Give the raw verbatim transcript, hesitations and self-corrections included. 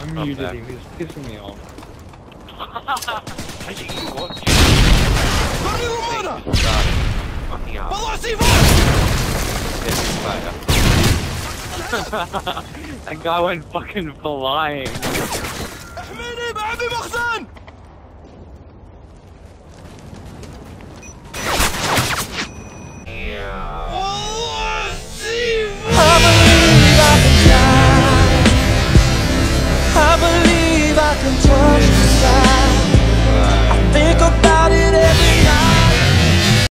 I muted him, he was pissing me off. I think you watch Parli rumana! fucking out. Palasi That guy went fucking flying. احميني بعبي مخزن!